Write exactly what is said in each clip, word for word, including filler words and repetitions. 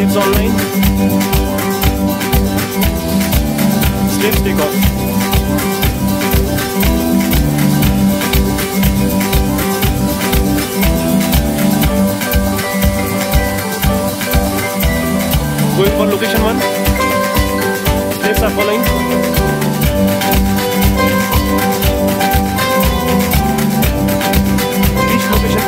Lights online. Slips take off. Going for location one. Slips are following. Reach location.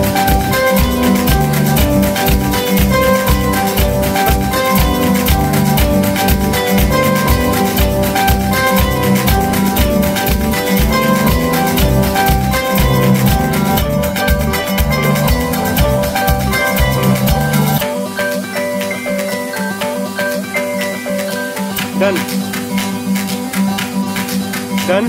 Done. Done.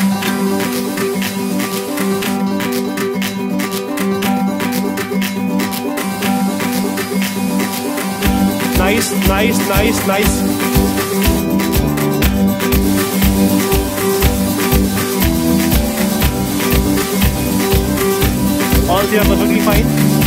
Nice, nice, nice, nice. All three are perfectly fine.